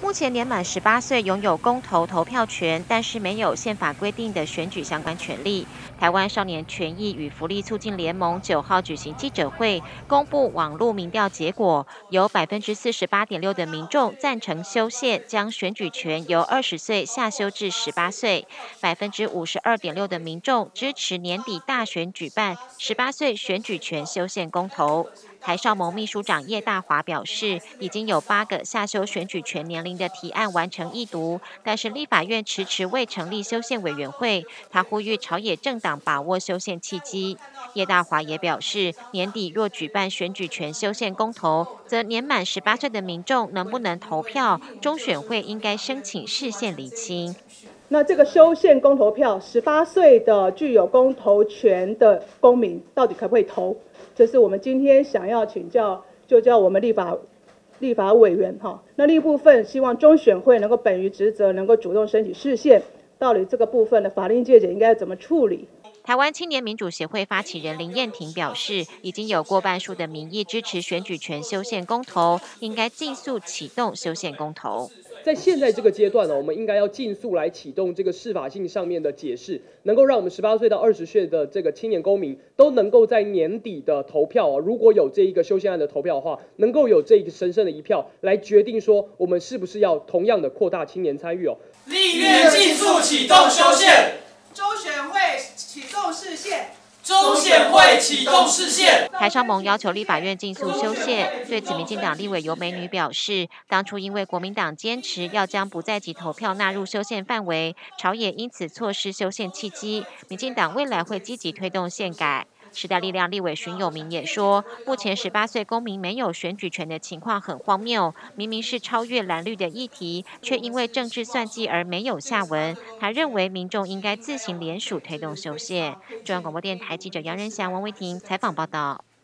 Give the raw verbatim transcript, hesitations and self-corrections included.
目前年满十八岁拥有公投投票权，但是没有宪法规定的选举相关权利。台湾少年权益与福利促进联盟九号举行记者会，公布网络民调结果，有百分之四十八点六的民众赞成修宪，将选举权由二十岁下修至十八岁；百分之五十二点六的民众支持年底大选举办十八岁选举权修宪公投。台少盟秘书长叶大华表示，已经有八个下修选举权年龄的提案完成议读，但是立法院迟迟未成立修宪委员会。他呼吁朝野政党把握修宪契机。叶大华也表示，年底若举办选举权修宪公投，则年满十八岁的民众能不能投票，中选会应该申请释宪厘清。 那这个修宪公投票，十八岁的具有公投权的公民到底可不可以投？这是我们今天想要请教，就叫我们立法立法委员哈。那另一部分，希望中选会能够本于职责，能够主动申请释宪。到底这个部分的法令见解应该怎么处理？ 台湾青年民主协会发起人林燕婷表示，已经有过半数的民意支持选举权修宪公投，应该尽速启动修宪公投。 在现在这个阶段呢，我们应该要尽速来启动这个释法性上面的解释，能够让我们十八岁到二十岁的这个青年公民都能够在年底的投票啊，如果有这一个修宪案的投票的话，能够有这一个神圣的一票来决定说，我们是不是要同样的扩大青年参与哦。 立院尽速启动修宪， 中选会启动释宪。 中选会启动释宪。 台商盟要求立法院尽速修宪，对此民进党立委游美女表示，当初因为国民党坚持要将不在籍投票纳入修宪范围，朝野因此错失修宪契机，民进党未来会积极推动宪改。时代力量立委徐永明也说，目前十八岁公民没有选举权的情况很荒谬，明明是超越蓝绿的议题，却因为政治算计而没有下文。他认为民众应该自行联署推动修宪。中央广播电台记者杨仁祥、王维婷采访报道。